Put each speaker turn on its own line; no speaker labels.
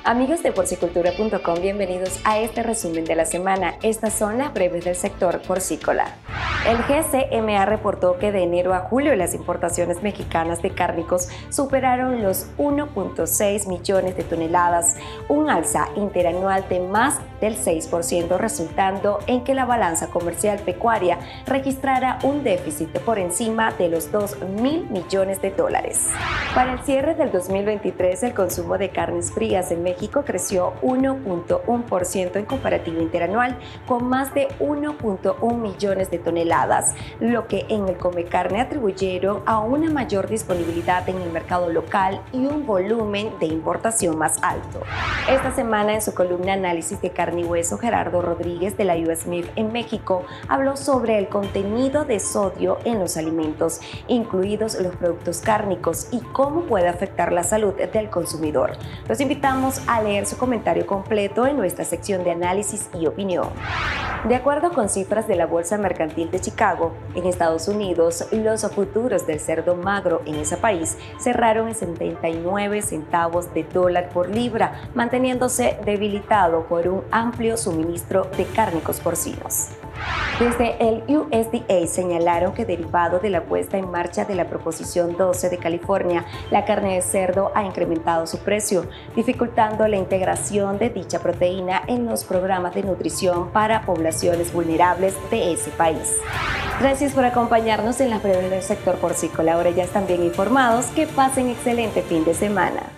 Amigos de porcicultura.com, bienvenidos a este resumen de la semana. Estas son las breves del sector porcícola. El GCMA reportó que de enero a julio las importaciones mexicanas de cárnicos superaron los 1.6 millones de toneladas, un alza interanual de más del 6%, resultando en que la balanza comercial pecuaria registrara un déficit por encima de los $2.000 millones. Para el cierre del 2023, el consumo de carnes frías en México creció 1.1% en comparativo interanual, con más de 1.1 millones de toneladas, lo que en el Comecarne atribuyeron a una mayor disponibilidad en el mercado local y un volumen de importación más alto. Esta semana, en su columna Análisis de carne y hueso, Gerardo Rodríguez de la USMIF en México habló sobre el contenido de sodio en los alimentos, incluidos los productos cárnicos, y cómo puede afectar la salud del consumidor. Los invitamos a leer su comentario completo en nuestra sección de análisis y opinión. De acuerdo con cifras de la Bolsa Mercantil de Chicago, en Estados Unidos, los futuros del cerdo magro en ese país cerraron en 79 centavos de dólar por libra, manteniéndose debilitado por un amplio suministro de cárnicos porcinos. Desde el USDA señalaron que, derivado de la puesta en marcha de la Proposición 12 de California, la carne de cerdo ha incrementado su precio, dificultando la integración de dicha proteína en los programas de nutrición para poblaciones vulnerables de ese país. Gracias por acompañarnos en las breves del sector porcícola. Ahora ya están bien informados. Que pasen excelente fin de semana.